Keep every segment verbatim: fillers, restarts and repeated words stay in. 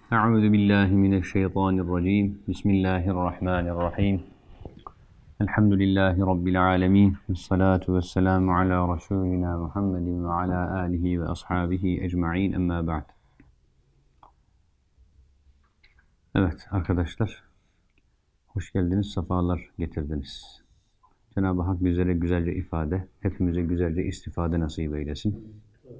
Euzu billahi mineşşeytanirracim. Bismillahirrahmanirrahim. Elhamdülillahi rabbil alamin. Vessalatu vesselamu ala rasulina Muhammedin ve ala alihi ve ashabihi ecmaîn. Emma ba'd. Evet arkadaşlar, hoş geldiniz, sefalar getirdiniz. Cenab-ı Hak bizlere güzelce ifade, hepimize güzelce istifade nasip eylesin.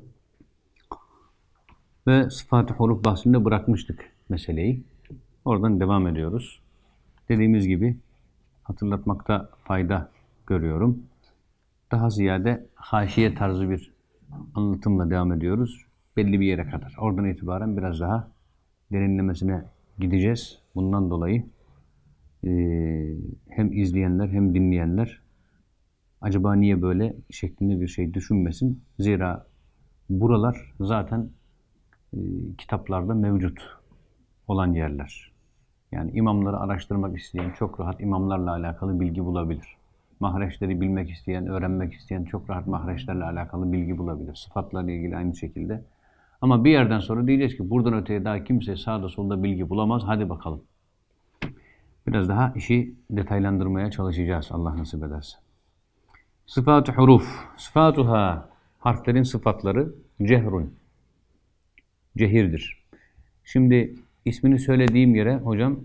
Ve sıfat-ı huruf bahsinde bırakmıştık meseleyi. Oradan devam ediyoruz. Dediğimiz gibi hatırlatmakta fayda görüyorum. Daha ziyade haşiye tarzı bir anlatımla devam ediyoruz. Belli bir yere kadar. Oradan itibaren biraz daha derinlemesine gideceğiz. Bundan dolayı e, hem izleyenler hem dinleyenler acaba niye böyle şeklinde bir şey düşünmesin. Zira buralar zaten e, kitaplarda mevcut olan yerler. Yani imamları araştırmak isteyen çok rahat imamlarla alakalı bilgi bulabilir. Mahreçleri bilmek isteyen, öğrenmek isteyen çok rahat mahreçlerle alakalı bilgi bulabilir. Sıfatlarla ilgili aynı şekilde. Ama bir yerden sonra diyeceğiz ki buradan öteye daha kimse sağda solda bilgi bulamaz. Hadi bakalım. Biraz daha işi detaylandırmaya çalışacağız Allah nasip ederse. Sıfat-ı huruf. Sıfatuha. Harflerin sıfatları cehrun. Cehirdir. Şimdi ismini söylediğim yere hocam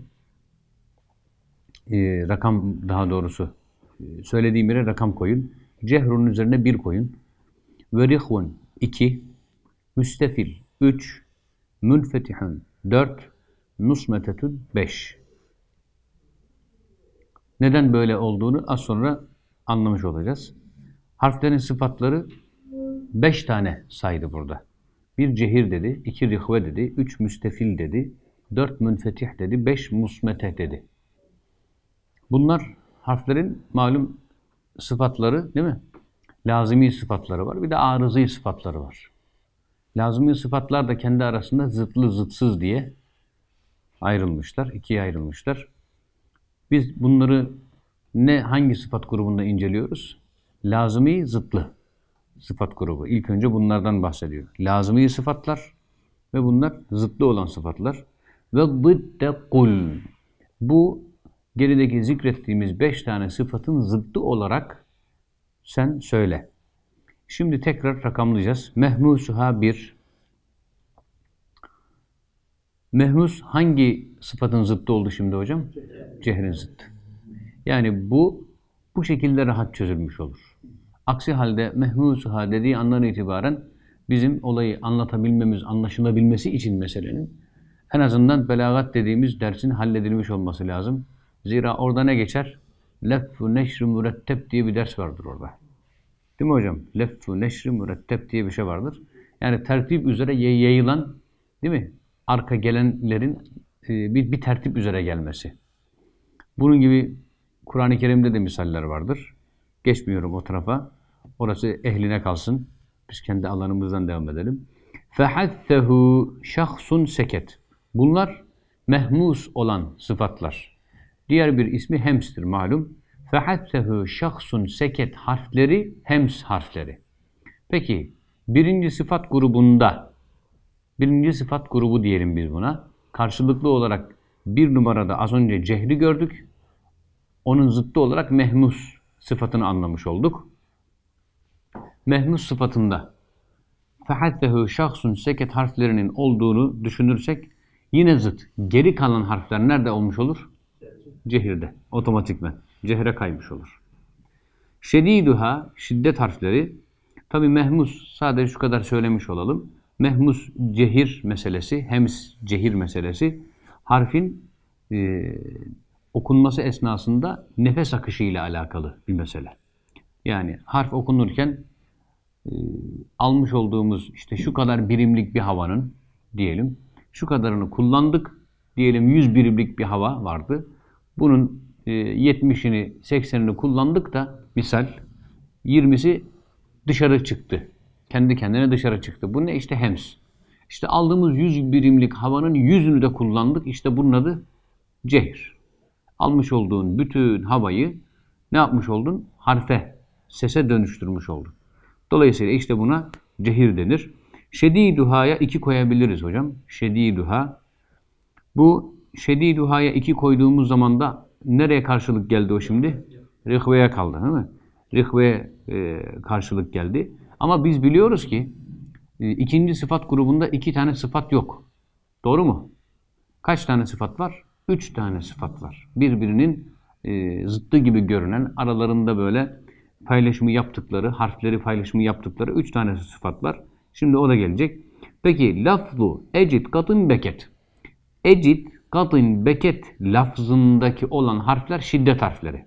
e, rakam daha doğrusu e, söylediğim yere rakam koyun. Cehrun üzerine bir koyun. Verihun iki. Müstefil üç. Münfetihun dört. Nusmetetun beş. Neden böyle olduğunu az sonra anlamış olacağız. Harflerin sıfatları beş tane saydı burada. Bir cehir dedi, iki rihve dedi, üç müstefil dedi, dört münfetih dedi, beş musmeteh dedi. Bunlar harflerin malum sıfatları değil mi? Lazimi sıfatları var, bir de arızi sıfatları var. Lazimi sıfatlar da kendi arasında zıtlı zıtsız diye ayrılmışlar, ikiye ayrılmışlar. Biz bunları ne hangi sıfat grubunda inceliyoruz? Lazimi zıtlı sıfat grubu. İlk önce bunlardan bahsediyor. Lazimi sıfatlar ve bunlar zıtlı olan sıfatlar. Ve zıdde kul. Bu gerideki zikrettiğimiz beş tane sıfatın zıddı olarak sen söyle. Şimdi tekrar rakamlayacağız. Mehmusuha bir. Mehmus hangi sıfatın zıttı oldu şimdi hocam? Cehrin zıttı. Yani bu bu şekilde rahat çözülmüş olur. Aksi halde mehmusuha dediği andan itibaren bizim olayı anlatabilmemiz, anlaşılabilmesi için meselenin en azından belagat dediğimiz dersin halledilmiş olması lazım. Zira orada ne geçer? Leffu neşri müretteb diye bir ders vardır orada. Değil mi hocam? Leffu neşri müretteb diye bir şey vardır. Yani tertip üzere yayılan, değil mi? Arka gelenlerin bir, bir tertip üzere gelmesi. Bunun gibi Kur'an-ı Kerim'de de misaller vardır. Geçmiyorum o tarafa. Orası ehline kalsın. Biz kendi alanımızdan devam edelim. Fehattehu şahsun seket. Bunlar mehmus olan sıfatlar. Diğer bir ismi hemstir malum. Fehattehu şahsun seket harfleri hems harfleri. Peki birinci sıfat grubunda birinci sıfat grubu diyelim biz buna. Karşılıklı olarak bir numarada az önce cehri gördük. Onun zıttı olarak mehmus sıfatını anlamış olduk. Mehmus sıfatında fehattehu şahsun seket harflerinin olduğunu düşünürsek yine zıt. Geri kalan harfler nerede olmuş olur? Cehirde. Otomatikmen. Cehre kaymış olur. Şediduha şiddet harfleri. Tabi mehmus sadece şu kadar söylemiş olalım. Mehmus cehir meselesi, hems cehir meselesi harfin e, okunması esnasında nefes akışı ile alakalı bir mesele. Yani harf okunurken e, almış olduğumuz işte şu kadar birimlik bir havanın diyelim, şu kadarını kullandık. Diyelim yüz birimlik bir hava vardı. Bunun e, yetmişini, seksenini kullandık da misal yirmisi dışarı çıktı. Kendi kendine dışarı çıktı. Bu ne? İşte hems. İşte aldığımız yüz birimlik havanın yüzünü de kullandık. İşte bunun adı cehir. Almış olduğun bütün havayı ne yapmış oldun? Harfe, sese dönüştürmüş oldun. Dolayısıyla işte buna cehir denir. Şediduha'ya iki koyabiliriz hocam. Şediduha Bu şediduha'ya iki koyduğumuz zaman da nereye karşılık geldi o şimdi? Rihve'ye kaldı, değil mi? Rihve'ye e, karşılık geldi. Ama biz biliyoruz ki e, ikinci sıfat grubunda iki tane sıfat yok. Doğru mu? Kaç tane sıfat var? Üç tane sıfat var. Birbirinin e, zıttı gibi görünen, aralarında böyle paylaşımı yaptıkları, harfleri paylaşımı yaptıkları üç tane sıfat var. Şimdi o da gelecek. Peki lafzu ecid katın beket. Ecid katın beket lafzındaki olan harfler şiddet harfleri.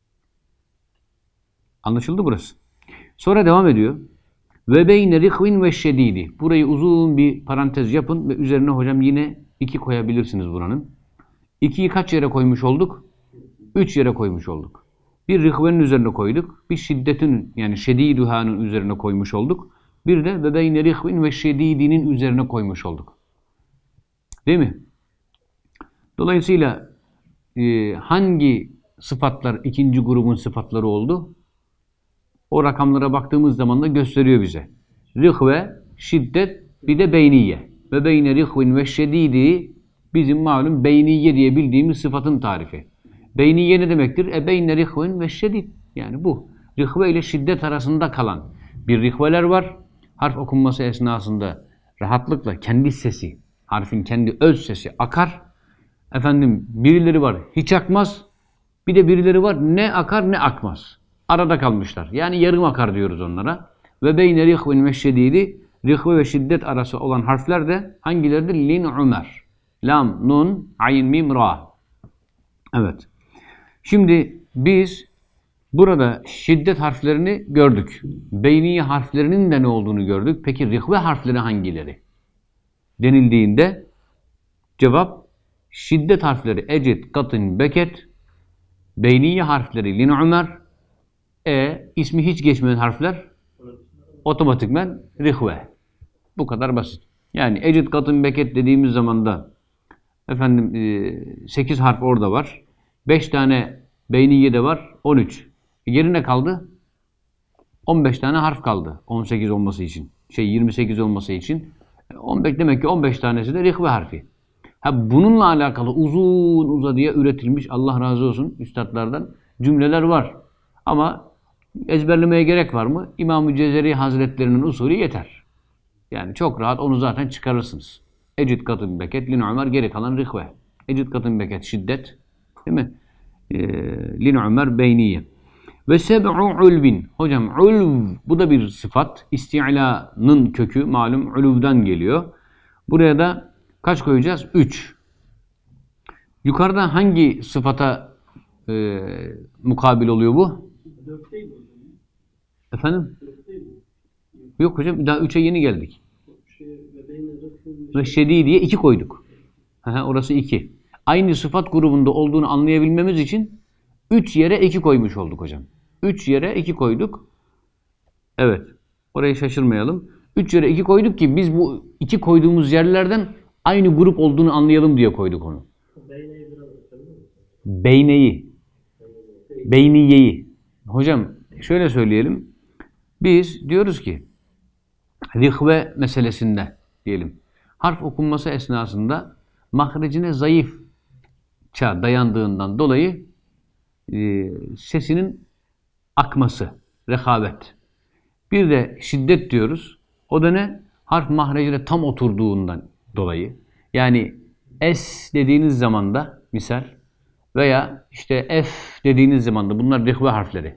Anlaşıldı burası. Sonra devam ediyor. Ve beyne rihvin ve şedidi. Burayı uzun bir parantez yapın ve üzerine hocam yine iki koyabilirsiniz buranın. ikiyi kaç yere koymuş olduk? üç yere koymuş olduk. Bir rihvenin üzerine koyduk. Bir şiddetin yani şediduhanın üzerine koymuş olduk. Bir de ve beyne rihvin ve şedidinin üzerine koymuş olduk. Değil mi? Dolayısıyla e, hangi sıfatlar ikinci grubun sıfatları oldu? O rakamlara baktığımız zaman da gösteriyor bize. Rihve, şiddet, bir de beyniye. Ve beyne rihvin ve şedidi bizim malum beyniye diye bildiğimiz sıfatın tarifi. Beyniye ne demektir? E beyne rihvin ve şedid. Yani bu. Rihve ile şiddet arasında kalan bir rihveler var. Harf okunması esnasında rahatlıkla kendi sesi, harfin kendi öz sesi akar. Efendim birileri var hiç akmaz. Bir de birileri var ne akar ne akmaz. Arada kalmışlar. Yani yarım akar diyoruz onlara. Ve beyne rihvin ve şedidi, rihve ve şiddet arası olan harfler de hangileridir? Lin Ömer. Lam, nun, ayn, mim, ra. Evet. Şimdi biz burada şiddet harflerini gördük. Beyniye harflerinin de ne olduğunu gördük. Peki rihve harfleri hangileri? Denildiğinde cevap şiddet harfleri ecid, katın, beket, beyniye harfleri lin Ömer, e ismi hiç geçmeyen harfler otomatikmen rihve. Bu kadar basit. Yani ecid, katın, beket dediğimiz zaman da efendim sekiz harf orada var. beş tane beyniye de var. on üç. Geri ne kaldı? on beş tane harf kaldı. on sekiz olması için. Şey yirmi sekiz olması için. on beş demek ki on beş tanesi de rihve harfi. Ha bununla alakalı uzun uzadıya üretilmiş Allah razı olsun üstadlardan cümleler var. Ama ezberlemeye gerek var mı? İmam-ı Cezeri Hazretlerinin usulü yeter. Yani çok rahat onu zaten çıkarırsınız. Ecid, katın, beket, lin Ömer, geri kalan rihve. Ecid, katın, beket, şiddet. Değil mi? Ee, lin Ömer, beyniye. Ve seb'u ulvin. Hocam ulv bu da bir sıfat. İsti'la'nın kökü malum uluvdan geliyor. Buraya da kaç koyacağız? üç. Yukarıda hangi sıfata e, mukabil oluyor bu? dört değil mi? Efendim? dört değil mi? Yok hocam daha üçe yeni geldik. Şey, ve beyne rıhvin Ve şedi diye iki koyduk. Aha, orası iki. Aynı sıfat grubunda olduğunu anlayabilmemiz için üç yere iki koymuş olduk hocam. üç yere iki koyduk. Evet. Orayı şaşırmayalım. üç yere iki koyduk ki biz bu iki koyduğumuz yerlerden aynı grup olduğunu anlayalım diye koyduk onu. beyneyi biraz açabilir misin? Beyneyi. Beyniyeyi. Hocam şöyle söyleyelim. Biz diyoruz ki rihve meselesinde diyelim. Harf okunması esnasında mahrecine zayıfça dayandığından dolayı e, sesinin akması, rehavet. Bir de şiddet diyoruz. O da ne? Harf mahrecine tam oturduğundan dolayı. Yani S dediğiniz zaman da misal veya işte F dediğiniz zaman da bunlar rihve harfleri.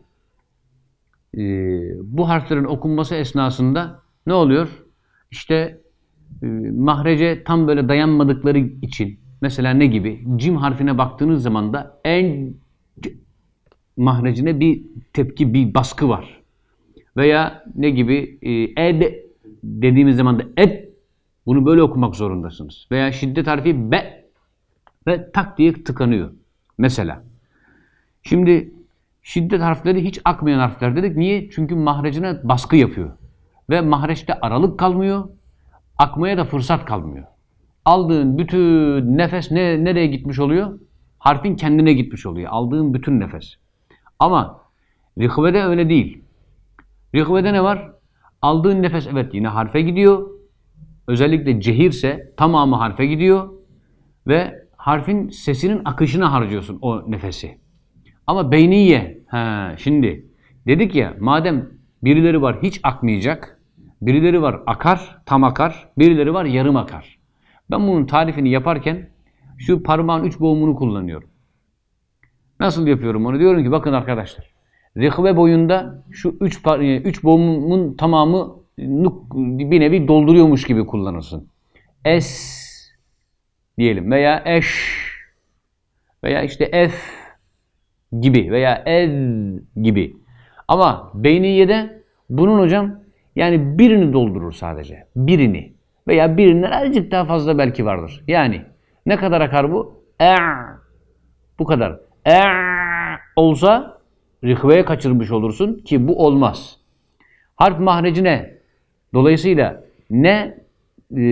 Ee, bu harflerin okunması esnasında ne oluyor? İşte e, mahrece tam böyle dayanmadıkları için mesela ne gibi? Cim harfine baktığınız zaman da en mahrecine bir tepki, bir baskı var. Veya ne gibi? E, e de, dediğimiz zaman da et, bunu böyle okumak zorundasınız. Veya şiddet harfi be ve tak diye tıkanıyor. Mesela. Şimdi şiddet harfleri hiç akmayan harfler dedik. Niye? Çünkü mahrecine baskı yapıyor. Ve mahreçte aralık kalmıyor. Akmaya da fırsat kalmıyor. Aldığın bütün nefes ne, nereye gitmiş oluyor? Harfin kendine gitmiş oluyor. Aldığın bütün nefes. Ama rihvede öyle değil. Rihvede ne var? Aldığın nefes evet yine harfe gidiyor. Özellikle cehirse tamamı harfe gidiyor. ve harfin sesinin akışına harcıyorsun o nefesi. Ama beyniye, he, şimdi dedik ya, madem birileri var hiç akmayacak, birileri var akar, tam akar, birileri var yarım akar. Ben bunun tarifini yaparken şu parmağın üç boğumunu kullanıyorum. Nasıl yapıyorum onu? Diyorum ki bakın arkadaşlar, rihve boyunda şu üç, üç boğumun tamamı bir nevi dolduruyormuş gibi kullanırsın. Es diyelim veya eş veya işte f gibi veya el gibi. Ama beyniyede bunun hocam yani birini doldurur sadece. Birini. Veya birinden azıcık daha fazla belki vardır. Yani ne kadar akar bu? E bu kadar. E olsa rihveye kaçırmış olursun ki bu olmaz. Harf mahrecine dolayısıyla ne e,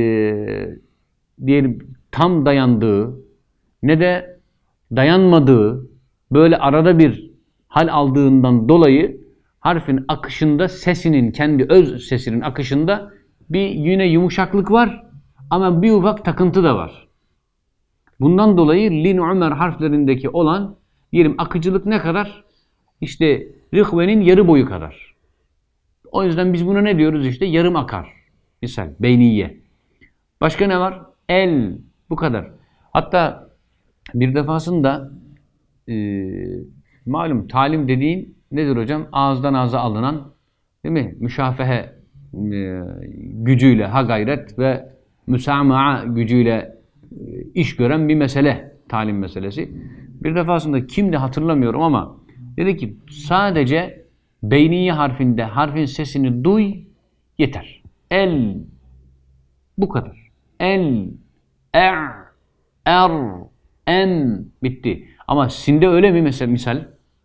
diyelim tam dayandığı ne de dayanmadığı böyle arada bir hal aldığından dolayı harfin akışında sesinin kendi öz sesinin akışında bir yine yumuşaklık var ama bir ufak takıntı da var. Bundan dolayı lin umer harflerindeki olan diyelim akıcılık ne kadar? İşte rihvenin yarı boyu kadar. O yüzden biz buna ne diyoruz işte? Yarım akar. Misal beyniye. Başka ne var? El. Bu kadar. Hatta bir defasında e, malum talim dediğin nedir hocam? Ağızdan ağza alınan değil mi? Müşafehe e, gücüyle ha gayret ve müsamaha gücüyle e, iş gören bir mesele. Talim meselesi. Bir defasında kimdi hatırlamıyorum ama dedi ki sadece beyniye harfinde harfin sesini duy yeter. El. Bu kadar. El. Er. Er. En. Bitti. Ama sinde öyle mi mesela misal?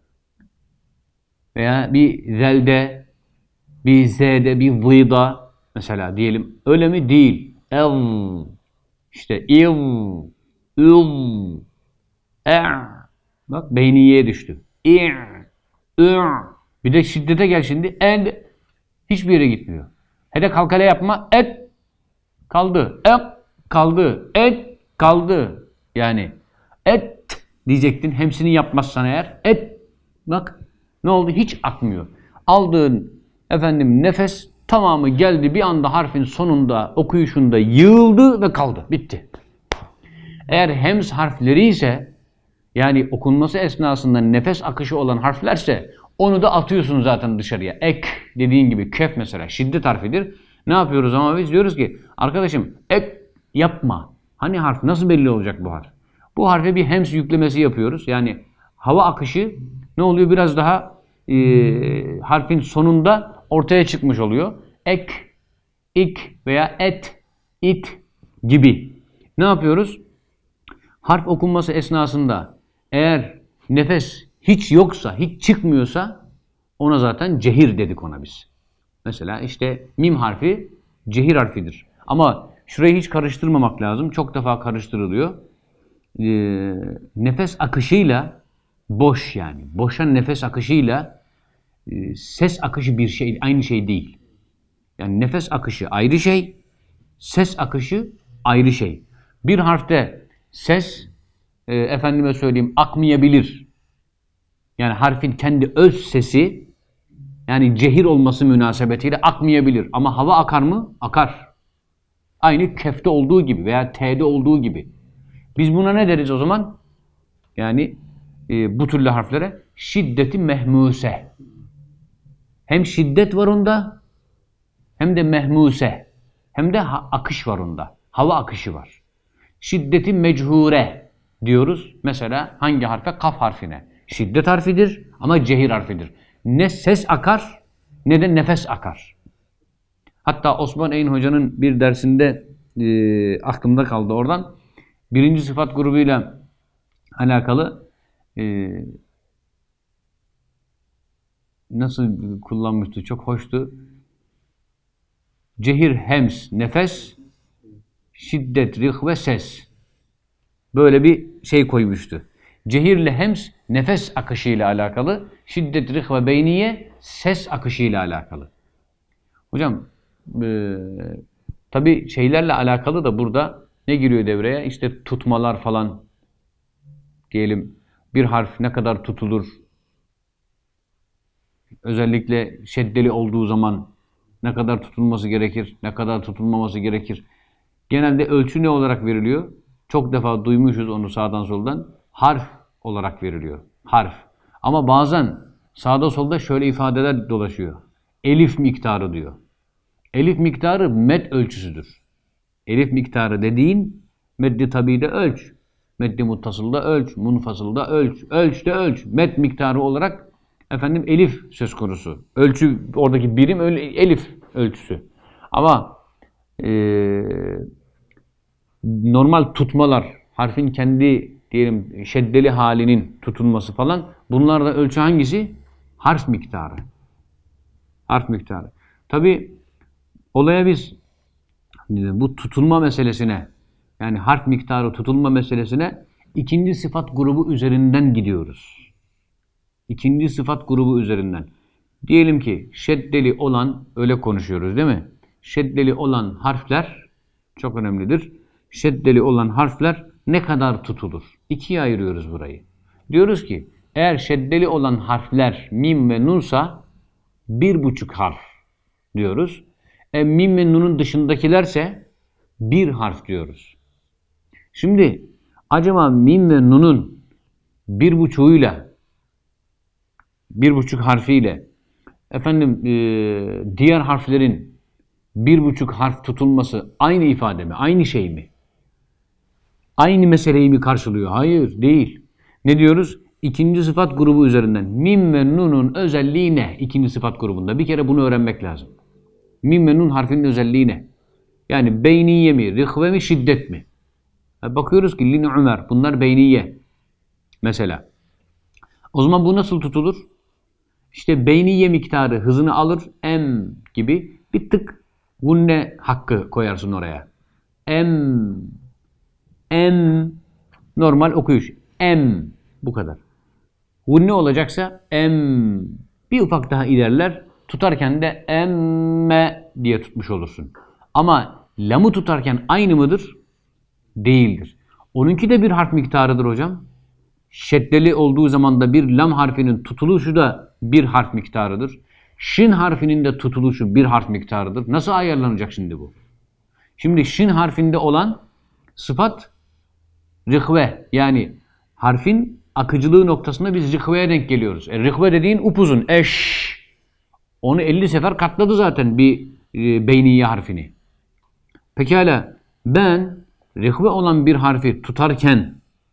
Veya bir zelde, bir z'de, bir v'da mesela diyelim. Öyle mi? Değil. El. İşte il. Ül. Er. Bak beyniyeye düştü. İr. Ür. Bir de şiddete gel şimdi. En. Hiçbir yere gitmiyor. Hele kalkale yapma. Et. Kaldı. Et. Kaldı. Et. Kaldı. Yani et diyecektin. Hemsini yapmazsan eğer. Et. Bak. Ne oldu? Hiç akmıyor. Aldığın efendim nefes tamamı geldi. Bir anda harfin sonunda okuyuşunda yığıldı ve kaldı. Bitti. Eğer hems harfleri ise yani okunması esnasında nefes akışı olan harflerse onu da atıyorsun zaten dışarıya. Ek dediğin gibi kef mesela şiddet harfidir. Ne yapıyoruz ama biz diyoruz ki arkadaşım ek yapma. Hani harf nasıl belli olacak bu harf? Bu harfe bir hems yüklemesi yapıyoruz. Yani hava akışı ne oluyor? Biraz daha e, harfin sonunda ortaya çıkmış oluyor. Ek, ik veya et, it gibi. Ne yapıyoruz? Harf okunması esnasında eğer nefes hiç yoksa, hiç çıkmıyorsa ona zaten cehir dedik ona biz. Mesela işte mim harfi cehir harfidir. Ama şurayı hiç karıştırmamak lazım. Çok defa karıştırılıyor. Ee, nefes akışıyla boş yani. Boşa nefes akışıyla e, ses akışı bir şey, aynı şey değil. Yani nefes akışı ayrı şey, ses akışı ayrı şey. Bir harfte ses e, efendime söyleyeyim akmayabilir. Yani harfin kendi öz sesi yani cehir olması münasebetiyle akmayabilir. Ama hava akar mı? Akar. Aynı kefte olduğu gibi veya t'de olduğu gibi. Biz buna ne deriz o zaman? Yani e, bu türlü harflere şiddeti mehmuse. Hem şiddet var onda hem de mehmuse. Hem de akış var onda. Hava akışı var. Şiddeti mechuure diyoruz. Mesela hangi harfe? Kaf harfine. Şiddet harfidir ama cehir harfidir. Ne ses akar ne de nefes akar. Hatta Osman Eyn Hoca'nın bir dersinde e, aklımda kaldı oradan. Birinci sıfat grubuyla alakalı e, nasıl kullanmıştı? Çok hoştu. Cehir, hems, nefes, şiddet, rih ve ses. Böyle bir şey koymuştu. Cehirle hems nefes akışıyla alakalı, şiddet, rih ve beyniye ses akışıyla alakalı. Hocam e, tabi şeylerle alakalı da burada Ne giriyor devreye? İşte tutmalar falan diyelim. Bir harf ne kadar tutulur? Özellikle şeddeli olduğu zaman ne kadar tutulması gerekir? Ne kadar tutulmaması gerekir? Genelde ölçü ne olarak veriliyor? Çok defa duymuşuz onu sağdan soldan. Harf olarak veriliyor. Harf. Ama bazen sağda solda şöyle ifadeler dolaşıyor. Elif miktarı diyor. Elif miktarı med ölçüsüdür. Elif miktarı dediğin meddi tabi'de ölç. Meddi muttasılda ölç. Munfasılda ölç. Ölç de ölç. Med miktarı olarak efendim elif söz konusu. Ölçü oradaki birim elif ölçüsü. Ama eee normal tutmalar, harfin kendi diyelim şeddeli halinin tutulması falan, bunlarda ölçü hangisi? Harf miktarı. Harf miktarı. Tabi olaya biz bu tutulma meselesine, yani harf miktarı tutulma meselesine ikinci sıfat grubu üzerinden gidiyoruz. İkinci sıfat grubu üzerinden. Diyelim ki şeddeli olan, öyle konuşuyoruz değil mi? Şeddeli olan harfler çok önemlidir. Şeddeli olan harfler ne kadar tutulur? İkiye ayırıyoruz burayı. Diyoruz ki eğer şeddeli olan harfler mim ve nunsa bir buçuk harf diyoruz. E, mim ve nunun dışındakilerse bir harf diyoruz. Şimdi acaba mim ve nunun bir buçuğuyla bir buçuk harfiyle efendim e, diğer harflerin bir buçuk harf tutulması aynı ifade mi? Aynı şey mi? Aynı meseleyi mi karşılıyor? Hayır, değil. Ne diyoruz? İkinci sıfat grubu üzerinden. Mim ve nunun özelliği ne? İkinci sıfat grubunda. Bir kere bunu öğrenmek lazım. Mim ve nun harfinin özelliği ne? Yani beyniye mi, rıhve mi, şiddet mi? Bakıyoruz ki lin Ömer. Bunlar beyniye. Mesela. O zaman bu nasıl tutulur? İşte beyniye miktarı hızını alır. Em gibi bir tık gunne hakkı koyarsın oraya. Em em normal okuyuş. Em bu kadar. Gunne olacaksa em bir ufak daha ilerler. Tutarken de emme diye tutmuş olursun. Ama lamı tutarken aynı mıdır? Değildir. Onunki de bir harf miktarıdır hocam. Şeddeli olduğu zaman da bir lam harfinin tutuluşu da bir harf miktarıdır. Şin harfinin de tutuluşu bir harf miktarıdır. Nasıl ayarlanacak şimdi bu? Şimdi şin harfinde olan sıfat rıhve, yani harfin akıcılığı noktasında biz rıhveye denk geliyoruz. E, rıhve dediğin upuzun. Eş. Onu elli sefer katladı zaten bir e, beyniye harfini. Pekala ben rıhve olan bir harfi tutarken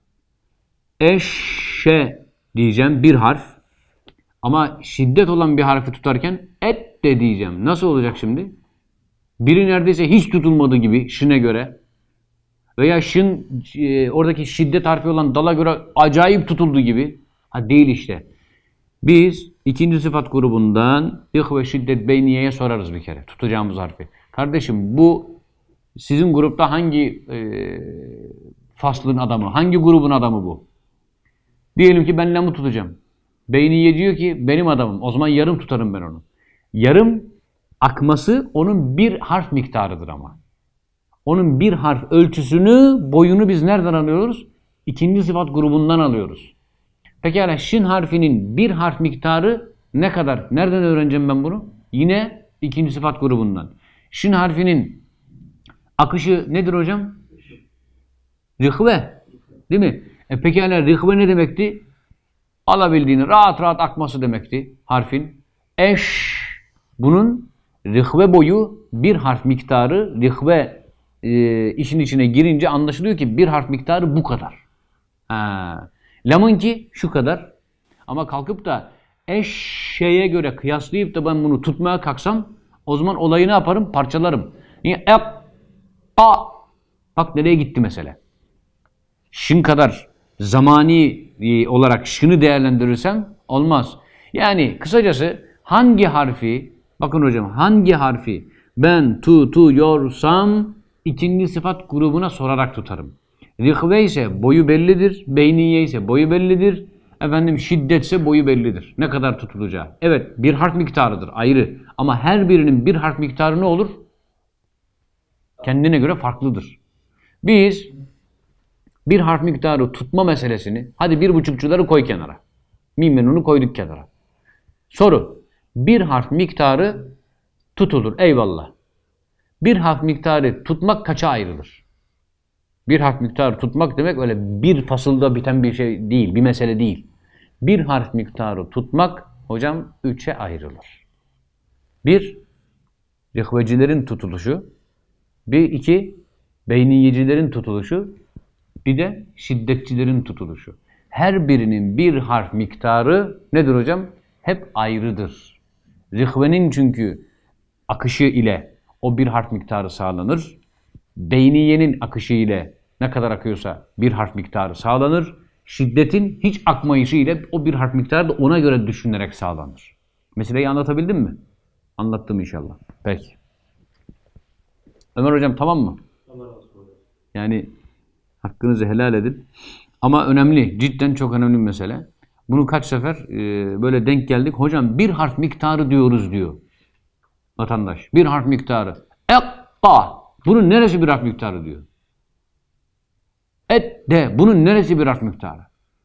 eşşe diyeceğim bir harf. Ama şiddet olan bir harfi tutarken et de diyeceğim. Nasıl olacak şimdi? Biri neredeyse hiç tutulmadığı gibi şine göre veya şın e, oradaki şiddet harfi olan dala göre acayip tutulduğu gibi. Ha değil işte. Biz ikinci sıfat grubundan ih ve şiddet beyniyeye sorarız bir kere tutacağımız harfi. Kardeşim bu sizin grupta hangi e, faslın adamı, hangi grubun adamı bu? Diyelim ki ben lamı tutacağım. Beyniye diyor ki benim adamım. O zaman yarım tutarım ben onu. Yarım akması onun bir harf miktarıdır ama. Onun bir harf ölçüsünü, boyunu biz nereden alıyoruz? İkinci sıfat grubundan alıyoruz. Pekala şin harfinin bir harf miktarı ne kadar? Nereden öğreneceğim ben bunu? Yine ikinci sıfat grubundan. Şin harfinin akışı nedir hocam? Rıhve. Değil mi? E pekala rıhve ne demekti? Alabildiğini rahat rahat akması demekti harfin. Eş. Bunun rıhve boyu bir harf miktarı, rıhve e, işin içine girince anlaşılıyor ki bir harf miktarı bu kadar. Ha. Lamınki şu kadar. Ama kalkıp da eşeğe göre kıyaslayıp da ben bunu tutmaya kalksam o zaman olayı ne yaparım? Parçalarım. Niye? E, a. Bak nereye gitti mesele. Şın kadar zamani olarak şını değerlendirirsem olmaz. Yani kısacası hangi harfi, bakın hocam hangi harfi ben tutuyorsam ikinci sıfat grubuna sorarak tutarım. Rıhve ise boyu bellidir, beyniye ise boyu bellidir, efendim şiddetse boyu bellidir. Ne kadar tutulacağı. Evet bir harf miktarıdır ayrı ama her birinin bir harf miktarı ne olur? Kendine göre farklıdır. Biz bir harf miktarı tutma meselesini, hadi bir buçukçuları koy kenara. Mim ve nunu koyduk kenara. Soru, bir harf miktarı tutulur, eyvallah. Bir harf miktarı tutmak kaça ayrılır? Bir harf miktarı tutmak demek öyle bir fasılda biten bir şey değil, bir mesele değil. Bir harf miktarı tutmak hocam üçe ayrılır. Bir, rihvecilerin tutuluşu. Bir, iki, beyniyecilerin tutuluşu. Bir de şiddetçilerin tutuluşu. Her birinin bir harf miktarı nedir hocam? Hep ayrıdır. Rihvenin çünkü akışı ile o bir harf miktarı sağlanır. Beyniyenin akışı ile ne kadar akıyorsa bir harf miktarı sağlanır. Şiddetin hiç akmayışı ile o bir harf miktarı da ona göre düşünülerek sağlanır. Meseleyi anlatabildim mi? Anlattım inşallah. Peki. Ömer hocam tamam mı? Tamam. Yani hakkınızı helal edin. Ama önemli, cidden çok önemli bir mesele. Bunu kaç sefer e, böyle denk geldik. Hocam bir harf miktarı diyoruz diyor vatandaş. Bir harf miktarı. Ekka. Bunun neresi bir harf miktarı diyor. Et de. Bunun neresi bir harf miktarı?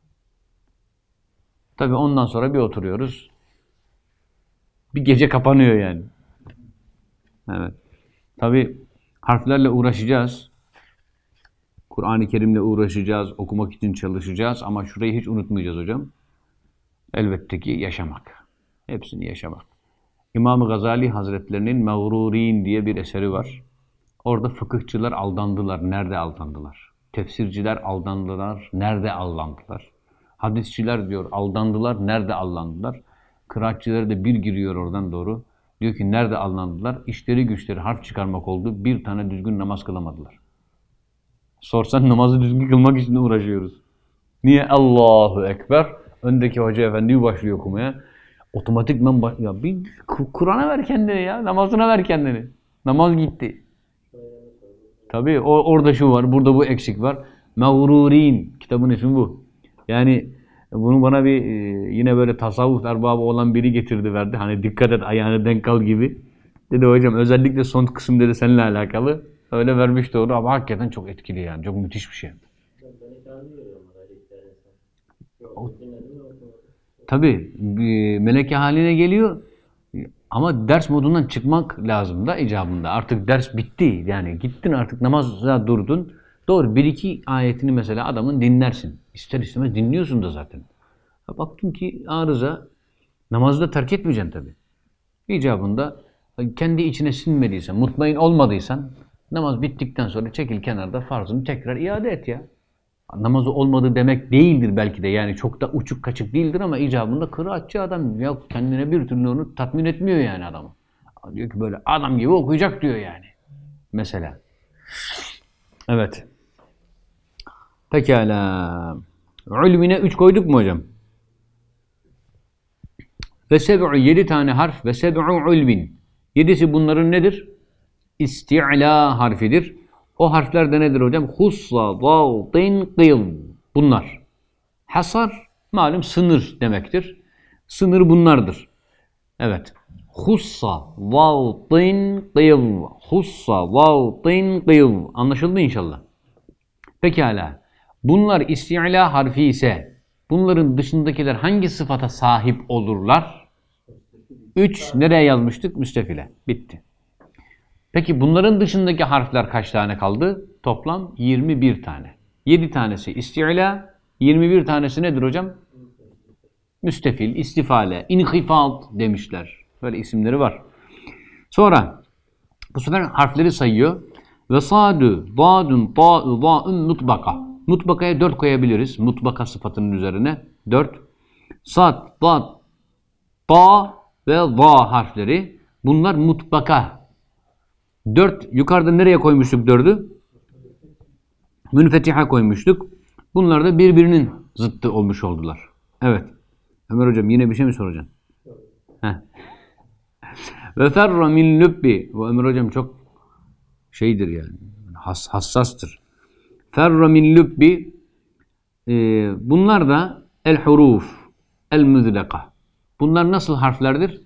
Tabii ondan sonra bir oturuyoruz. Bir gece kapanıyor yani. Evet. Tabii harflerle uğraşacağız. Kur'an-ı Kerim'le uğraşacağız, okumak için çalışacağız ama şurayı hiç unutmayacağız hocam. Elbette ki yaşamak. Hepsini yaşamak. İmam-ı Gazali Hazretlerinin Mağrurin diye bir eseri var. Orada fıkıhçılar aldandılar. Nerede aldandılar? Tefsirciler aldandılar. Nerede aldandılar? Hadisçiler diyor aldandılar. Nerede aldandılar? Kıraatçıları da bir giriyor oradan doğru. Diyor ki nerede aldandılar? İşleri güçleri harf çıkarmak oldu. Bir tane düzgün namaz kılamadılar. Sorsan namazı düzgün kılmak için uğraşıyoruz. Niye? Allahu Ekber. Öndeki hoca efendi başlıyor okumaya. Otomatikman baş... ya bir Kur'an'a ver kendini ya. Namazına ver kendini. Namaz gitti. Tabii o, orada şu var. Burada bu eksik var. Mağrurin. Kitabın ismi bu. Yani bunu bana bir yine böyle tasavvuf erbabı olan biri getirdi verdi. Hani dikkat et ayağını denk al gibi. Dedi hocam özellikle son kısım dedi seninle alakalı. Öyle vermiş doğru ama hakikaten çok etkili yani. Çok müthiş bir şey. Tabii meleke haline geliyor ama ders modundan çıkmak lazım da icabında. Artık ders bitti yani gittin artık namaza durdun. Doğru bir iki ayetini mesela adamın dinlersin. İster istemez dinliyorsun da zaten. Baktın ki arıza namazda terk etmeyeceksin tabii. İcabında kendi içine sinmediysen, mutmain olmadıysan namaz bittikten sonra çekil kenarda farzını tekrar iade et ya. Namazı olmadı demek değildir belki de yani çok da uçuk kaçık değildir ama icabında kıraatçı adam ya kendine bir türlü onu tatmin etmiyor yani adamı. Diyor ki böyle adam gibi okuyacak diyor yani. Mesela. Evet. Pekala. Ulvine üç koyduk mu hocam? Ve seb'u yedi tane harf ve seb'u ulvin. Yedisi bunların nedir? İsti'la harfidir. O harfler de nedir hocam? Hussa, vav, tin, kıyl. Bunlar. Hasar, malum sınır demektir. Sınır bunlardır. Evet. Hussa, vav, tin, kıyl. Hussa, vav, tin, kıyl. Anlaşıldı inşallah. Pekala. Bunlar isti'la harfi ise bunların dışındakiler hangi sıfata sahip olurlar? Üç. Nereye yazmıştık? Müstefile. Bitti. Peki bunların dışındaki harfler kaç tane kaldı? Toplam yirmi bir tane. yedi tanesi isti'la, yirmi bir tanesi nedir hocam? Müstefil, istifale, inhifat demişler. Böyle isimleri var. Sonra bu sefer harfleri sayıyor. Ve sadu, dadun, ta'u, za'un, mutbaka. Mutbakaya dört koyabiliriz. Mutbaka sıfatının üzerine dört. Sad, dad, ta ve za harfleri. Bunlar mutbaka. Dört. Yukarıda nereye koymuştuk dördü? Münfetiha koymuştuk. Bunlar da birbirinin zıttı olmuş oldular. Evet. Ömer hocam yine bir şey mi soracaksın? Heh. Ve ferra min lübbi. Bu Ömer hocam çok şeydir yani. Has, hassastır. Ferra min lübbi. Ee, bunlar da el huruf. El müzleka. Bunlar nasıl harflerdir?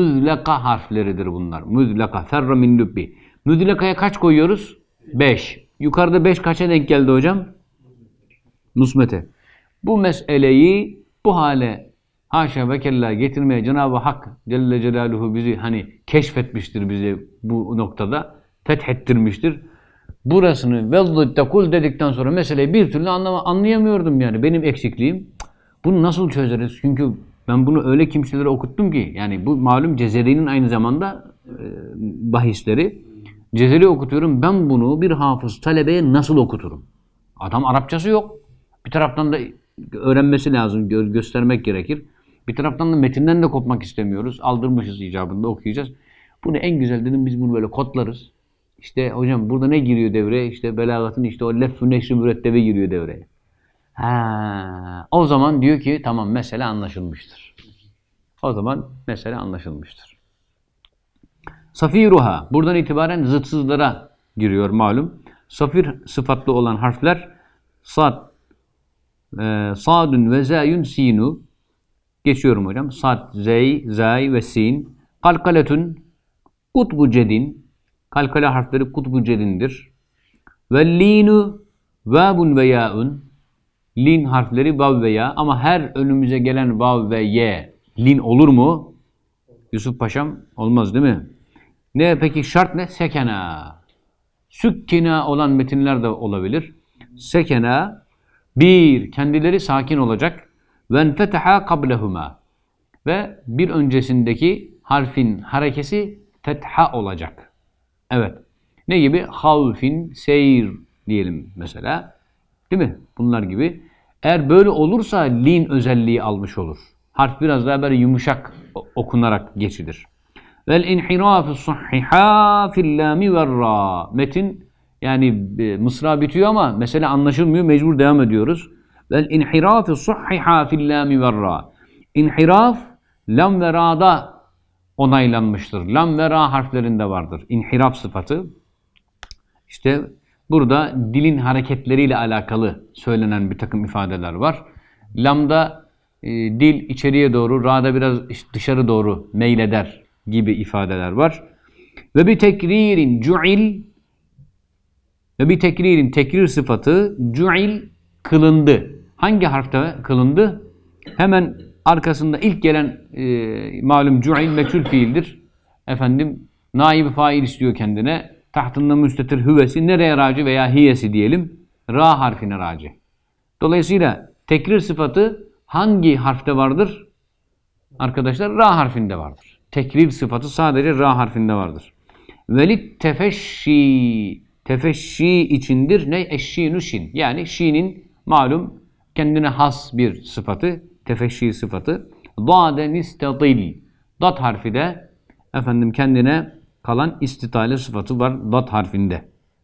Müzleka harfleridir bunlar. Müzleka. Ferra min lübbi. Müzlekaya kaç koyuyoruz? beş. Yukarıda beş kaça denk geldi hocam? Musmete. Bu meseleyi bu hale haşa ve kella getirmeye Cenab-ı Hak Celle Celaluhu bizi hani keşfetmiştir bizi bu noktada. Fethettirmiştir. Burasını vezzittekul dedikten sonra meseleyi bir türlü anlama, anlayamıyordum yani. Benim eksikliğim. Bunu nasıl çözeriz? Çünkü ben bunu öyle kimselere okuttum ki yani bu malum Cezeri'nin aynı zamanda e, bahisleri. Cezeri okutuyorum. Ben bunu bir hafız talebeye nasıl okuturum? Adam Arapçası yok. Bir taraftan da öğrenmesi lazım. Gö göstermek gerekir. Bir taraftan da metinden de kopmak istemiyoruz. Aldırmışız icabında okuyacağız. Bunu en güzel dedim biz bunu böyle kodlarız. İşte hocam burada ne giriyor devreye? İşte belagatın işte o lef-ü neşr-i mürettebe giriyor devreye. Ha, o zaman diyor ki tamam mesele anlaşılmıştır. O zaman mesele anlaşılmıştır. Safiruha. Buradan itibaren zıtsızlara giriyor malum. Safir sıfatlı olan harfler sad, e, sadun ve zayun sinu. Geçiyorum hocam. Sad, zey, zay ve sin. Kalkaletun, kutbu cedin. Kalkale harfleri kutbu cedindir. Ve linu, vabun ve yaun. Lin harfleri vav ve ya. Ama her önümüze gelen vav ve ye lin olur mu? Yusuf Paşam olmaz değil mi? Ne peki şart ne? Sekena. Sükkina olan metinler de olabilir. Sekena bir kendileri sakin olacak. Venfetaha kablehuma. Ve bir öncesindeki harfin harekesi fetha olacak. Evet. Ne gibi? Havfin seyir diyelim mesela. Değil mi? Bunlar gibi. Eğer böyle olursa lin özelliği almış olur. Harf biraz daha böyle yumuşak okunarak geçilir. Vel inhirafu sahhiha fil lami ve ra. Metin yani mısra bitiyor ama mesele anlaşılmıyor. Mecbur devam ediyoruz. Vel inhirafu sahhiha fil lami ve ra. İnhiraf lam ve ra'da onaylanmıştır. Lam ve ra harflerinde vardır. İnhiraf sıfatı. İşte burada dilin hareketleriyle alakalı söylenen bir takım ifadeler var. Lamda e, dil içeriye doğru, ra'da biraz dışarı doğru meyleder gibi ifadeler var. Ve bir tekririn cu'il ve bir tekririn tekrir sıfatı cu'il kılındı. Hangi harfte kılındı? Hemen arkasında ilk gelen e, malum cu'il meçhul fiildir. Efendim naib fail istiyor kendine. Tahtında müstetir hüvesi nereye raci veya hiyesi diyelim. Ra harfine raci. Dolayısıyla tekrir sıfatı hangi harfte vardır? Arkadaşlar ra harfinde vardır. Tekrir sıfatı sadece ra harfinde vardır. Velit tefeşşi. Tefeşşi içindir. Ne? Eşşinu şin. Yani şinin malum kendine has bir sıfatı. Tefeşşi sıfatı. Dâden istedil. Dat harfi de efendim kendine kalan istitale sıfatı var dat harfinde.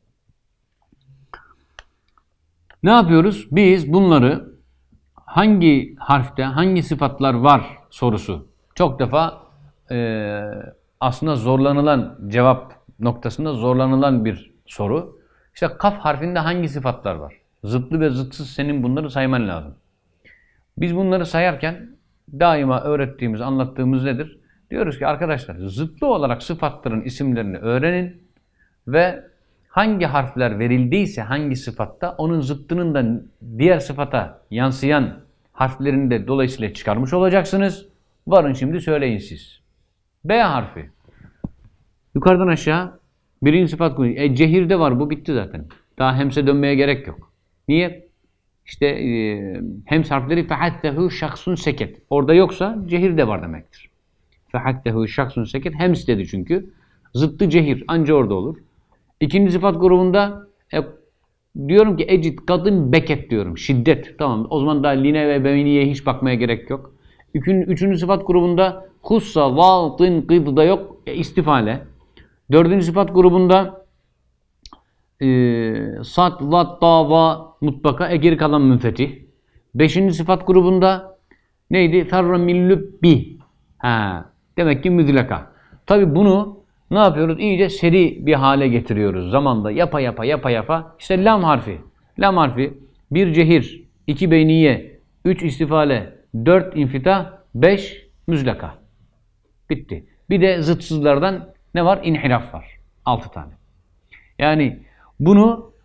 Ne yapıyoruz? Biz bunları hangi harfte hangi sıfatlar var sorusu. Çok defa e, aslında zorlanılan cevap noktasında zorlanılan bir soru. İşte kaf harfinde hangi sıfatlar var? Zıtlı ve zıtsız senin bunları sayman lazım. Biz bunları sayarken daima öğrettiğimiz, anlattığımız nedir? Diyoruz ki arkadaşlar zıtlı olarak sıfatların isimlerini öğrenin ve hangi harfler verildiyse hangi sıfatta onun zıttının da diğer sıfata yansıyan harflerini de dolayısıyla çıkarmış olacaksınız. Varın şimdi söyleyin siz. B harfi. Yukarıdan aşağı birinci sıfat konuyu. E cehirde var bu bitti zaten. Daha hemse dönmeye gerek yok. Niye? İşte e, hems harfleri fehattehu şahsun seket. Orada yoksa cehirde var demektir. Fehattehu şahsun seket. Hems dedi çünkü. Zıttı cehir. Anca orada olur. İkinci sıfat grubunda e, diyorum ki ecid, kadın, beket diyorum. Şiddet. Tamam. O zaman daha line ve beyniye hiç bakmaya gerek yok. Üçüncü, üçüncü sıfat grubunda hussa, valtın, kıdı da yok. E, istifale. Dördüncü sıfat grubunda e, sat, vat, dava, mutlaka. E, geri kalan münfetih. Beşinci sıfat grubunda neydi? Ferra min lübbi. Ha. Demek ki müdleka. Tabi bunu ne yapıyoruz? İyice seri bir hale getiriyoruz. Zamanda yapa yapa yapa yapa. İşte lam harfi. Lam harfi. Bir cehir, iki beyniye, üç istifale, dört infitah, beş müzlaka. Bitti. Bir de zıtsızlardan ne var? İnhiraf var. Altı tane. Yani bunu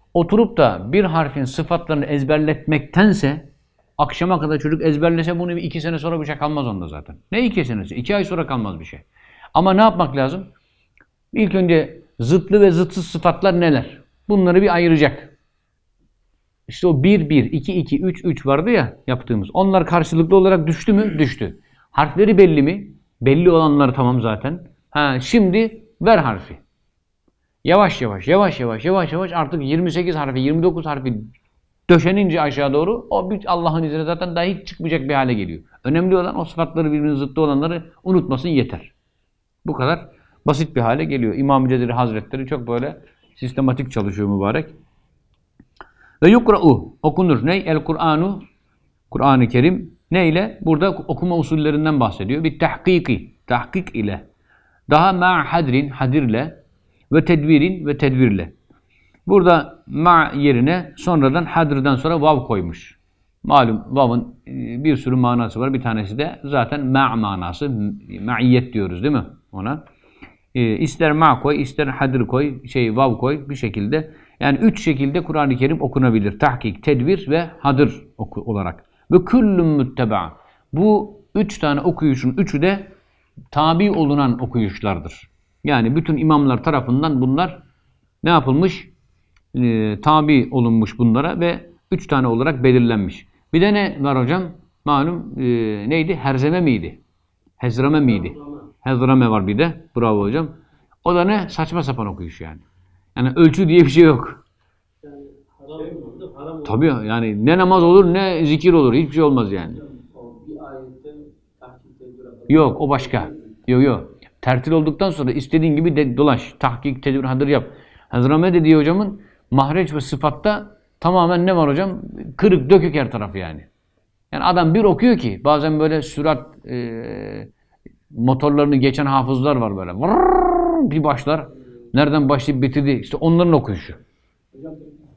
Oturup da bir harfin sıfatlarını ezberletmektense akşama kadar çocuk ezberlese bunu bir iki sene sonra bir şey kalmaz onda zaten. Ne iki senesi? İki ay sonra kalmaz bir şey. Ama ne yapmak lazım? İlk önce zıtlı ve zıtsız sıfatlar neler? Bunları bir ayıracak. İşte o bir bir, iki iki, üç üç vardı ya yaptığımız. Onlar karşılıklı olarak düştü mü? Düştü. Harfleri belli mi? Belli olanlar tamam zaten. Ha, şimdi ver harfi. Yavaş yavaş, yavaş yavaş, yavaş yavaş artık yirmi sekiz harfi, yirmi dokuz harfi döşenince aşağı doğru o Allah'ın izniyle zaten daha hiç çıkmayacak bir hale geliyor. Önemli olan o sıfatları birbirinin zıttı olanları unutmasın yeter. Bu kadar basit bir hale geliyor. İmam-ı Cezeri Hazretleri çok böyle sistematik çalışıyor mübarek. Ve yukra'u okunur. Ne? El Kur'anu Kur'an-ı Kerim neyle? Burada okuma usullerinden bahsediyor. Bir tahkiki, tahkik ile. Daha ma hadrin, hadirle ve tedvirin ve tedvirle. Burada ma yerine sonradan hadrdan sonra vav koymuş. Malum vav'ın bir sürü manası var. Bir tanesi de zaten ma manası. Ma'iyet diyoruz değil mi ona? E, ister ma koy, ister hadir koy, şey vav koy bir şekilde. Yani üç şekilde Kur'an-ı Kerim okunabilir. Tahkik, tedvir ve hadır oku olarak. Ve küllüm mütteba. Bu üç tane okuyuşun üçü de tabi olunan okuyuşlardır. Yani bütün imamlar tarafından bunlar ne yapılmış? E, tabi olunmuş bunlara ve üç tane olarak belirlenmiş. Bir de ne var hocam? Malum e, neydi? Herzeme miydi? Hezrame miydi? Hezrame var bir de. Bravo hocam. O da ne? Saçma sapan okuyuş yani. Yani ölçü diye bir şey yok. Yani haram olmadı, haram olmadı. Tabii yani ne namaz olur ne zikir olur. Hiçbir şey olmaz yani. Bir ayette tahkikte Yok o başka. Yok yok. Tertil olduktan sonra istediğin gibi de dolaş. Tahkik, tedbir, hadır yap. Hazrame dediği hocamın mahreç ve sıfatta tamamen ne var hocam? Kırık, dökük her tarafı yani. Yani adam bir okuyor ki bazen böyle sürat e, motorlarını geçen hafızlar var böyle. Vırrrr, bir başlar. Nereden başlayıp bitirdi? İşte onların okuyuşu. Hocam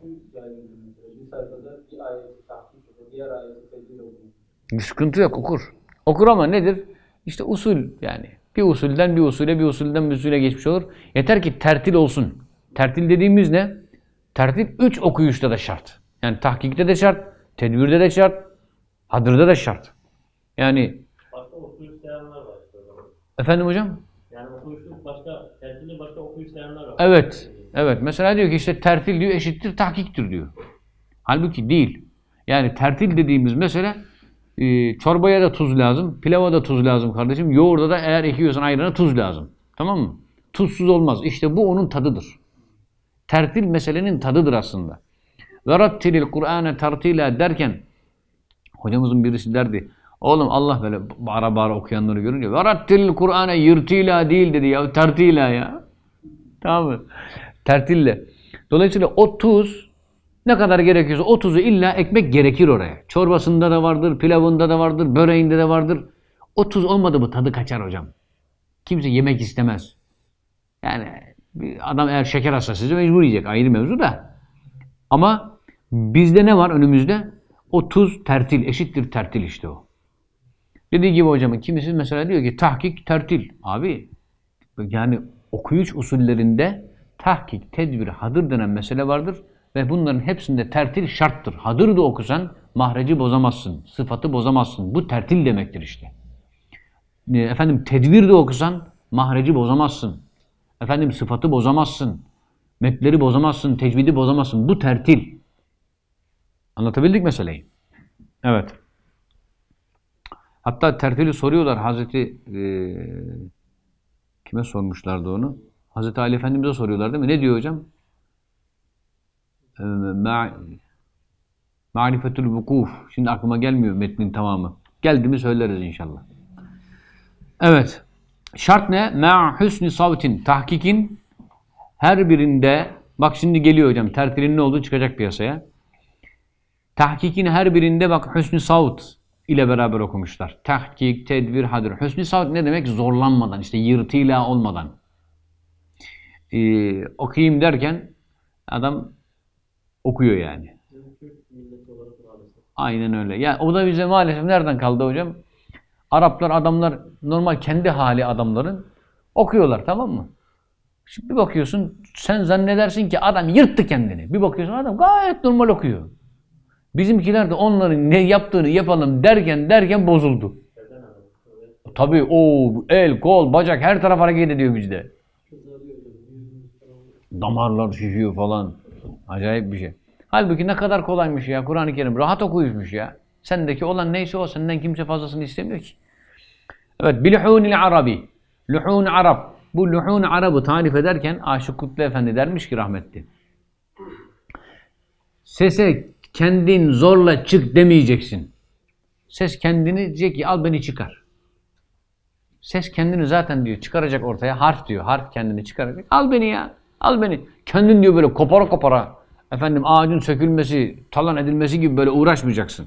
bir sayfada bir ayeti tahkik, diğer ayeti tedbir okuyor. Bir sıkıntı yok okur. Okur ama nedir? İşte usul yani. Bir usulden bir usule, bir usulden bir usule geçmiş olur. Yeter ki tertil olsun. Tertil dediğimiz ne? Tertil üç okuyuşta da şart. Yani tahkikte de şart, tedbirde de şart, hadırda da şart. Yani Başka okuyuş sayanlar var. efendim hocam? Yani okuyuşluk başka, tertili başka okuyuş sayanlar var. Evet. Evet. Mesela diyor ki işte tertil diyor eşittir tahkiktir diyor. Halbuki değil. Yani tertil dediğimiz mesele e, çorbaya da tuz lazım, pilava da tuz lazım kardeşim. Yoğurda da eğer ekiyorsan ayrana tuz lazım. Tamam mı? Tuzsuz olmaz. İşte bu onun tadıdır. Tertil meselenin tadıdır aslında. Ve rattilil Kur'ane tertila derken hocamızın birisi derdi. Oğlum Allah böyle bağıra bağıra okuyanları görünce ve rattilil Kur'ane yırtila değil dedi ya. Tertila ya. Tamam mı? Tertille. Dolayısıyla o tuz ne kadar gerekiyorsa o tuzu illa ekmek gerekir oraya. Çorbasında da vardır, pilavında da vardır, böreğinde de vardır. O tuz olmadı mı tadı kaçar hocam. Kimse yemek istemez. Yani bir adam eğer şeker hastasıysa mecbur yiyecek. Ayrı mevzu da. Ama bizde ne var önümüzde? O tuz tertil, eşittir tertil işte o. Dediği gibi hocamın kimisi mesela diyor ki tahkik, tertil. Abi yani okuyuş usullerinde tahkik, tedbir, hadır denen mesele vardır. Ve bunların hepsinde tertil şarttır. Hadır da okusan mahreci bozamazsın, sıfatı bozamazsın. Bu tertil demektir işte. Efendim tedbir de okusan mahreci bozamazsın. Efendim sıfatı bozamazsın. Metleri bozamazsın, tecvidi bozamazsın. Bu tertil. Anlatabildik meseleyi. Evet. Hatta tertili soruyorlar Hazreti e, kime sormuşlardı onu? Hazreti Ali Efendimiz'e soruyorlar değil mi? Ne diyor hocam? Ma Ma'rifetül vukuf. Şimdi aklıma gelmiyor metnin tamamı. Geldi mi söyleriz inşallah. Evet. Şart ne? Ma husni savtin. Tahkikin her birinde bak şimdi geliyor hocam. Tertilin ne olduğu çıkacak piyasaya. Tahkikin her birinde bak husni savt ile beraber okumuşlar. Tahkik, tedbir, hadir. Husni savt ne demek? Zorlanmadan, işte yırtıyla olmadan. Ee, okuyayım derken adam okuyor yani. Aynen öyle. Yani o da bize maalesef nereden kaldı hocam? Araplar adamlar normal kendi hali adamların okuyorlar tamam mı? Şimdi bir bakıyorsun, sen zannedersin ki adam yırttı kendini. Bir bakıyorsun adam gayet normal okuyor. Bizimkiler de onların ne yaptığını yapalım derken derken bozuldu. Tabii o el, kol, bacak her taraf hareket ediyor bizde. Damarlar şişiyor falan. Acayip bir şey. Halbuki ne kadar kolaymış ya Kur'an-ı Kerim. Rahat okuyuşmuş ya. Sendeki olan neyse o. Senden kimse fazlasını istemiyor ki. Evet. Bilhûnil arabi. Luhûn Arap. Bu luhûn Arab'ı tarif ederken Aşık Kutlu Efendi dermiş ki rahmetli. Sese kendin zorla çık demeyeceksin. Ses kendini diyecek ki al beni çıkar. Ses kendini zaten diyor çıkaracak ortaya. Harf diyor. Harf kendini çıkaracak. Al beni ya. Al beni. Kendin diyor böyle kopara kopara. Efendim ağacın sökülmesi, talan edilmesi gibi böyle uğraşmayacaksın.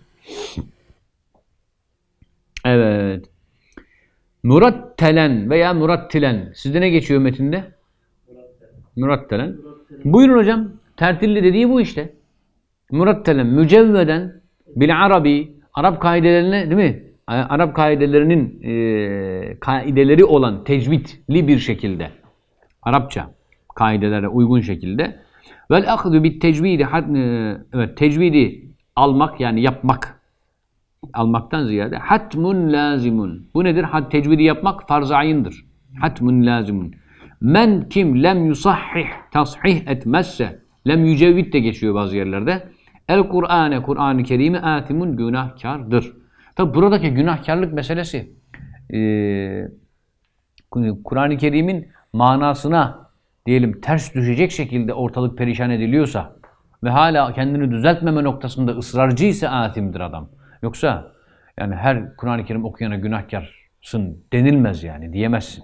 Evet. Murattelen veya murattilen. Sizde ne geçiyor metinde? Murattelen. Buyurun hocam. Tertilli dediği bu işte. Murattelen, mücevveden bil arabi. Arap kaidelerine değil mi? Arap kaidelerinin e, kaideleri olan tecvidli bir şekilde. Arapça kaidelere uygun şekilde. Vel ahzu bit tecvidi, evet, tecvidi almak yani yapmak. Almaktan ziyade hatmun lazimun. Bu nedir? Hat tecvidi yapmak farz-ı ayındır. Hatmun lazimun. Men kim lem yusahhih, tasihih etmezse, lem yücevvid de geçiyor bazı yerlerde. El Kur'ane, Kur'an-ı Kerim'i atimun, günahkardır. Tabi buradaki günahkarlık meselesi e, Kur'an-ı Kerim'in manasına diyelim ters düşecek şekilde ortalık perişan ediliyorsa ve hala kendini düzeltmeme noktasında ısrarcıysa atimdir adam. Yoksa yani her Kur'an-ı Kerim okuyana günahkarsın denilmez yani, diyemezsin.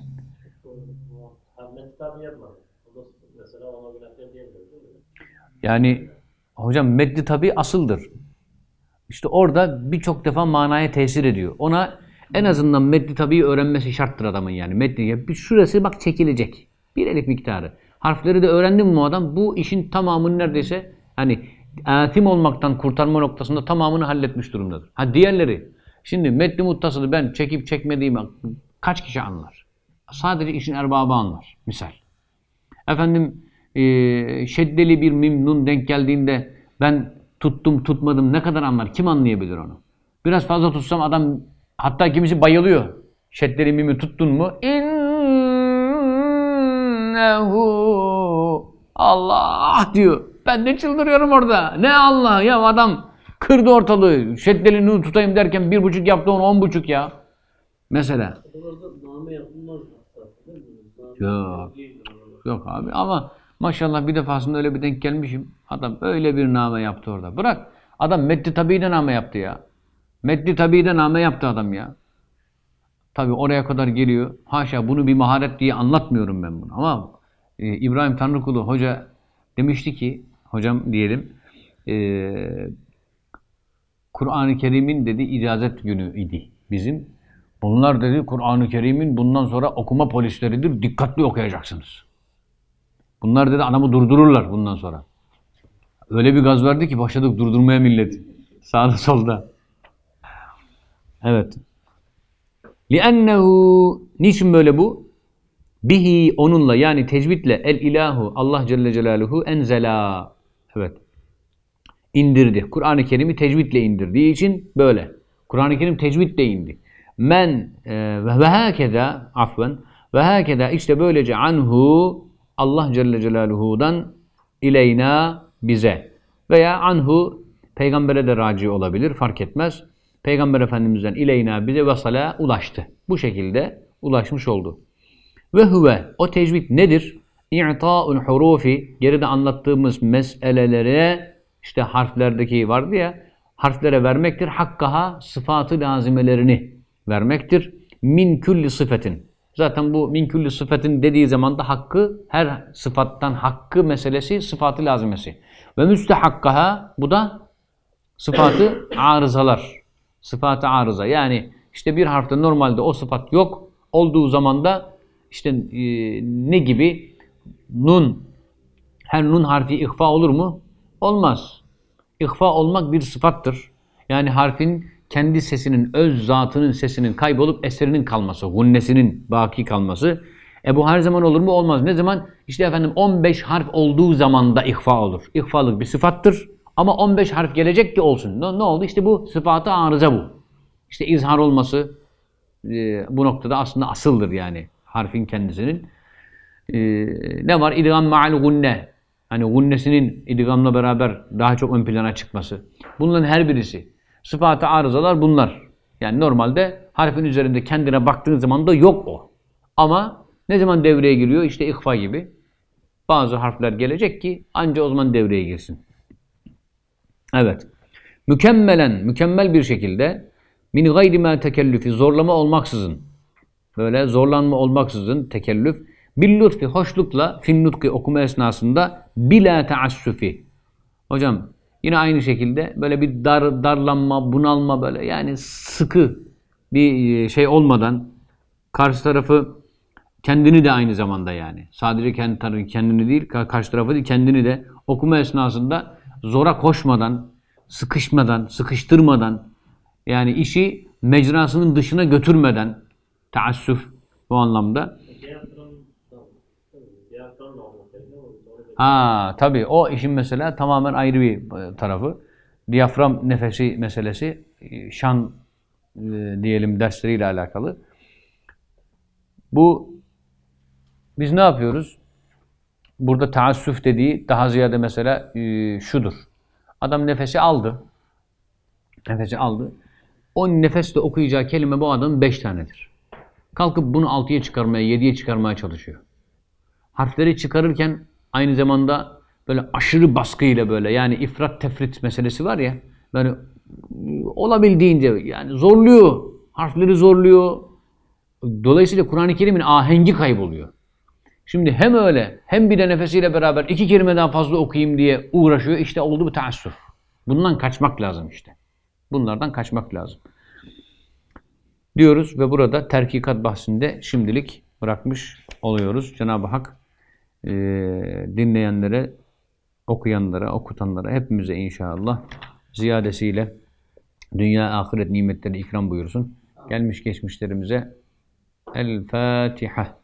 Yani hocam metni tabi asıldır. İşte orada birçok defa manaya tesir ediyor. Ona en azından metni tabi öğrenmesi şarttır adamın yani. Metni, bir şurası bak çekilecek. Bir elif miktarı. Harfleri de öğrendi mi bu adam? Bu işin tamamını neredeyse hani atim olmaktan kurtarma noktasında tamamını halletmiş durumdadır. Ha diğerleri. Şimdi metni muttasılı ben çekip çekmediğimi kaç kişi anlar? Sadece işin erbabı anlar. Misal. Efendim e, şeddeli bir mim nun denk geldiğinde ben tuttum tutmadım ne kadar anlar? Kim anlayabilir onu? Biraz fazla tutsam adam, hatta kimisi bayılıyor. Şeddeli mimi tuttun mu? İnnehu Allah diyor. Ben de çıldırıyorum orada. Ne Allah ya, adam kırdı ortalığı. Şeddeli nun tutayım derken bir buçuk yaptı onu on buçuk ya. Mesela. Yok. Yok abi ama maşallah bir defasında öyle bir denk gelmişim. Adam öyle bir name yaptı orada. Bırak. Adam Meddi Tabi'de name yaptı ya. Meddi Tabi'de name yaptı adam ya. Tabi oraya kadar geliyor. Haşa bunu bir maharet diye anlatmıyorum ben bunu. Ama e, İbrahim Tanrıkulu hoca demişti ki, hocam diyelim, e, Kur'an-ı Kerim'in dedi icazet günü idi bizim. Bunlar dedi Kur'an-ı Kerim'in bundan sonra okuma polisleridir. Dikkatli okuyacaksınız. Bunlar dedi adamı durdururlar bundan sonra. Öyle bir gaz verdi ki başladık durdurmaya milleti. Sağda solda. Evet. لِأَنَّهُ niçin böyle bu? Bihi onunla yani tecvidle el ilahu Allah Celle Celaluhu enzela. Evet. İndirdi. Kur'an-ı Kerim'i tecvidle indirdiği için böyle. Kur'an-ı Kerim tecvidle indi. Men e, ve hakeza afven ve hakeza işte böylece anhu Allah Celle Celaluhu'dan ileyna bize veya anhu peygambere de raci olabilir, fark etmez. Peygamber Efendimiz'den ileyna bize vesala ulaştı. Bu şekilde ulaşmış oldu. Ve huve o tecvid nedir? İ'ta'ul hurufi geride anlattığımız meselelere işte harflerdeki vardı ya harflere vermektir. Hakkaha sıfatı lazimelerini vermektir. Min külli sıfetin. Zaten bu min külli sıfetin dediği zaman da hakkı her sıfattan hakkı meselesi sıfatı lazimesi. Ve müstehakkaha bu da sıfatı arızalar. Sıfatı arıza. Yani işte bir harfte normalde o sıfat yok. Olduğu zaman da işte e, ne gibi? Nun. Her nun harfi ihfa olur mu? Olmaz. İhfa olmak bir sıfattır. Yani harfin kendi sesinin, öz zatının sesinin kaybolup eserinin kalması, gunnesinin baki kalması. E bu her zaman olur mu? Olmaz. Ne zaman? İşte efendim on beş harf olduğu zaman da ihfa olur. İhfalık bir sıfattır. Ama on beş harf gelecek ki olsun. Ne, ne oldu? İşte bu sıfatı arıza bu. İşte izhar olması e, bu noktada aslında asıldır yani harfin kendisinin. E, ne var? İdgam ma'al gunne. Hani gunnesinin idgamla beraber daha çok ön plana çıkması. Bunların her birisi. Sıfatı arızalar bunlar. Yani normalde harfin üzerinde kendine baktığın zaman da yok o. Ama ne zaman devreye giriyor? İşte ihfa gibi. Bazı harfler gelecek ki anca o zaman devreye girsin. Evet. Mükemmelen, mükemmel bir şekilde min gayri ma tekellüfi, zorlama olmaksızın, böyle zorlanma olmaksızın tekellüf, bil lütfi, hoşlukla fin nutki, okuma esnasında bila taassufi. Hocam yine aynı şekilde böyle bir dar, darlanma, bunalma, böyle yani sıkı bir şey olmadan karşı tarafı, kendini de aynı zamanda yani sadece kendi kendini değil, karşı tarafı değil, kendini de okuma esnasında zora koşmadan, sıkışmadan, sıkıştırmadan, yani işi mecrasının dışına götürmeden, taassüf bu anlamda. Ha tabii o işin mesela tamamen ayrı bir tarafı. Diyafram nefesi meselesi, şan e, diyelim dersleriyle alakalı. Bu biz ne yapıyoruz? Burada taassüf dediği daha ziyade mesela e, şudur. Adam nefesi aldı. Nefesi aldı. O nefesle okuyacağı kelime bu adamın beş tanedir. Kalkıp bunu altıya çıkarmaya, yediye çıkarmaya çalışıyor. Harfleri çıkarırken aynı zamanda böyle aşırı baskıyla, böyle yani ifrat tefrit meselesi var ya, böyle olabildiğince yani zorluyor. Harfleri zorluyor. Dolayısıyla Kur'an-ı Kerim'in ahengi kayboluyor. Şimdi hem öyle hem bir de nefesiyle beraber iki kelimeden fazla okuyayım diye uğraşıyor. İşte oldu bu taassüf. Bundan kaçmak lazım işte. Bunlardan kaçmak lazım. Diyoruz ve burada terkikat bahsinde şimdilik bırakmış oluyoruz. Cenab-ı Hak e, dinleyenlere, okuyanlara, okutanlara, hepimize inşallah ziyadesiyle dünya ahiret nimetleri ikram buyursun. Gelmiş geçmişlerimize El Fatiha.